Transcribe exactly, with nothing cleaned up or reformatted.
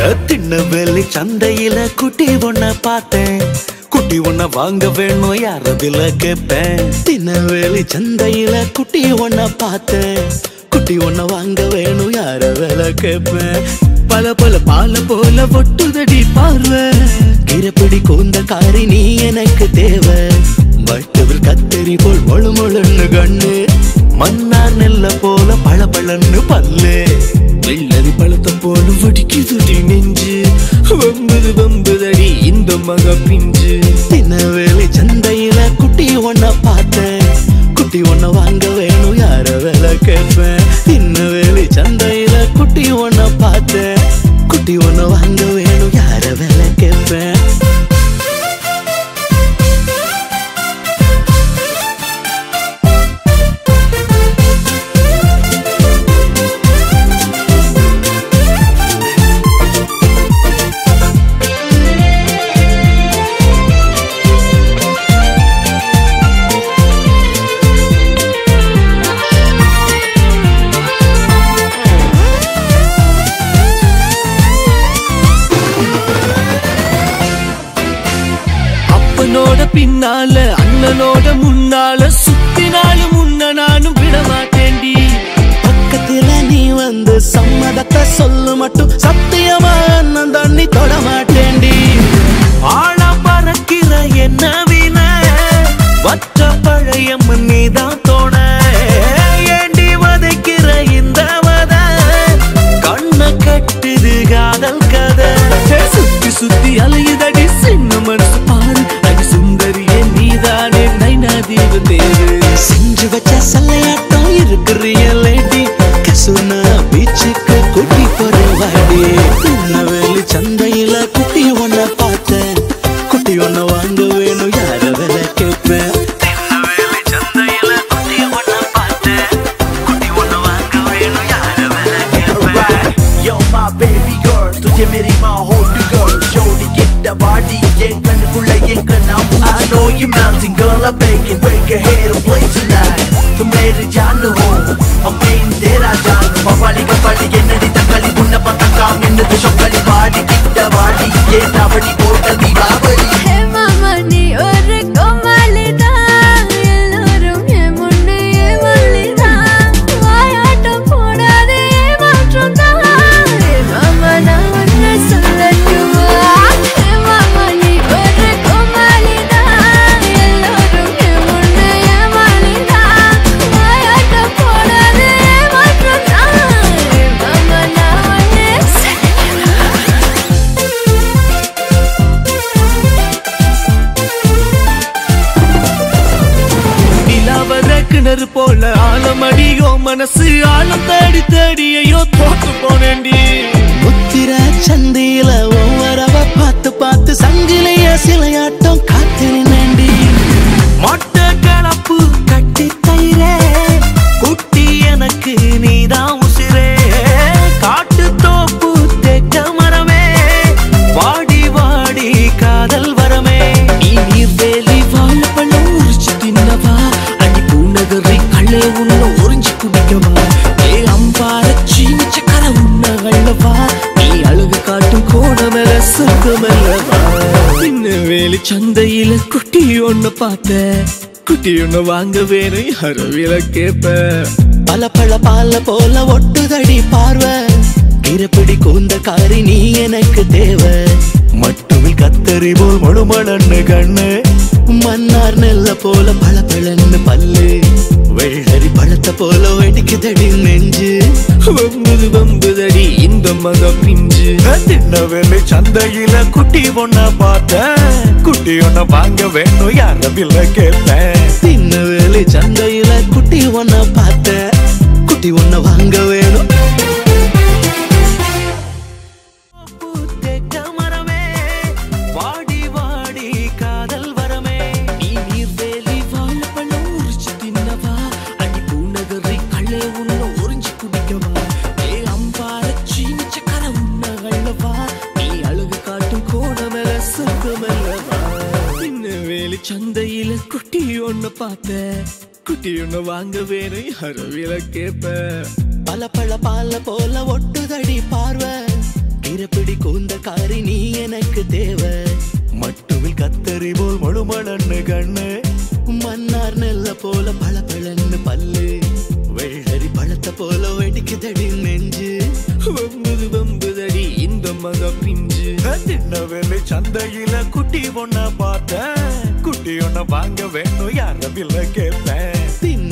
திண்ணவேலி சந்தையில குட்டி ஒன்ன பார்த்தேன், குட்டி ஒன்ன வாங்க வேணும் யாரதில கேட்பேன். திண்ணவேலி சந்தையில குட்டி ஒன்ன பார்த்தேன், குட்டி ஒன்ன வாங்க வேணும் யார வேலை கேட்பேன். பல பல பால போல ஒட்டுதடி பார்வை, கிரப்பிடி கூந்த காரி நீ எனக்கு தேவை. வட்டுவில் கத்தரி போல் மொழு மொழுன்னு கண்ணு, மன்னார் நெல்ல போல பழ பழன்னு பல்லு, வெள்ளரி பழத்தை போல வடிக்குதுடி நெஞ்சு, வம்புது வம்புதடி இந்த மக பிஞ்சு. திண்ணவேலி சந்தையில குட்டி ஒன்ன பார்த்தேன், குட்டி ஒன்ன வாங்க வேணும் யார வேலை கேட்பேன். திண்ணவேலி சந்தையில குட்டி ஒன்ன பார்த்தேன், குட்டி ஒன்ன வாங்க வேணும் யார வேலை கேட்பேன். பின்னால அண்ணனோட முன்னால சுத்தினாலும் முன்ன நானும் விட மாட்டேன்டி. பக்கத்துல நீ வந்து சம்மதத்தை சொல்லு மட்டும் சத்தியமா அண்ணன் தண்ணி தொட மாட்டேன்டி. ஆழ பறக்கிற என்ன வீண வற்ற பழைய நீதான் தோண, ஏண்டி வதைக்கிற இந்த வத கண்ண கட்டுது காதல் கதை. சுத்தி சுத்தி அலையுதடி சின்ன மனசு பாரு, சுந்தரியே நீதானே நைனாதீவு தேவு. செஞ்சு வச்ச சல்லையாட்டம் இருக்கிறிய லேடி, கசுனா பீச்சுக்கு குட்டி போறவாடி. திண்ணவேலி சந்தையில குட்டி ஒன்ன பார்த்தேன், குட்டி ஒன்ன வாங்க வேணும் யார வேலை கேட்பேன். திண்ணவேலி சந்தையில குட்டி ஒன்ன பார்த்தேன், குட்டி ஒன்ன வாங்க வேணும் யார வேலை கேட்பேன். Yo my baby girl, तुझे मेरी माँ hold girl, जोड़ी get the body, ये कन कुल्ला ये कना. I know you mountain girl, I'm begging, break your head and play tonight. तुम मेरी जान हो, और मैं तेरा जान. मवाली का पाली ये नदी तकली बुन्ना पता काम इन तो शक्कली body, get the body, ये नावड़ी बोतल भी बावली. Hey mama ni और कोमली दा, ये लोरुम ये मुन्ने ये वाली दा, वायाटम पोड़ा दे ये मात्रों दा. Hey mama na वन्ने सुलटुवा, hey mama ni और कोमली दा, ये लोरुम ये मुन्ने ये वाली दा, वायाटम पोड़ा दे ये मात्रों दा. Hey mama na वन्ने கிணறு போல ஆழமடியோ மனசு ஆழம் தேடி தேடியோ தோத்து போனேண்டி. முத்திர சந்தையில ஒவ்வொருவ பார்த்து பார்த்து சங்கிலிய சிலையாட்டம் காத்து நின்னேண்டி. மொட்டை கலப்பு கட்டி தயிரே குட்டி எனக்கு நீதான் உசிரே. காட்டு தோப்பு தெக்க மரமே வாடி வாடி காதல் வரமே. நீ நீர்வேலி வாழைப்பழம் உரிச்சு தின்னவா, கள்ளே உன்ன உறிஞ்சி குடிக்கவா. ஏ அம்பார சீனி சக்கர உன்ன கள்ளவா, நீ அழகு காட்டும் கோணமல சொர்க்கமல்லவா. திண்ணவேலி சந்தையில குட்டி ஒண்ணு பார்த்த, குட்டி ஒண்ணு வாங்க வேணும் யார வேலை கேட்ப. பல பழ பால போல ஒட்டுதடி பார்வை, கிரப்பிடி கூந்த காரி நீ எனக்கு தேவை. மட்டுவில் கத்தரி போல் மொழுமழன்னு கண்ணு, மன்னார் நெல்ல போல பழ பழன்னு பல்லு, வெள்ளரி பழத்தை போல வெடிக்குதடி நெஞ்சு, வம்புது வம்புதடி இந்த மக பிஞ்சு. திண்ணவேலி சந்தையில குட்டி ஒன்ன பார்த்தேன், குட்டி ஒன்ன வாங்க வேணும் யார விலை கேட்பேன். திண்ணவேலி சந்தையில குட்டி ஒன்ன பார்த்தேன், குட்டி ஒன்ன வாங்க வேணும். வாடி வாடி காதல் வரமே. நீ நீர்வேலி வாழைப்பழம் உரிச்சு தின்னவா, அடி பூநகரி கள்ளே உன்ன உறிஞ்சி குடிக்கவா. ஏ அம்பார சீனி சக்கர உன்ன கள்ளவா, நீ அழகு காட்டும் கோணமல சொர்க்கமல்லவா. திண்ணவேலி சந்தையில குட்டி ஒண்ணு பார்த்த, குட்டி ஒண்ணு வாங்க வேணும் யார வேலை கேட்ப. பல பழ பால போல ஒட்டுதடி பார்வை, ஈரப்பிடி கூந்த காரி நீ எனக்கு தேவை மட்டுவில் கத்தரி போல் முழுமலன்னு கண்ணு மன்னார் நெல்ல போல பல பழன்னு பல்லு வெள்ளரி பழத்த போல வெடிக்குதடி நெஞ்சு வம்புது வம்புதடி இந்த மத பிஞ்சு தின்னவேலு சந்தையில குட்டி ஒன்ன பார்த்தேன் குட்டி ஒன்ன வாங்க வேணும் யார பில்ல கேட்பேன்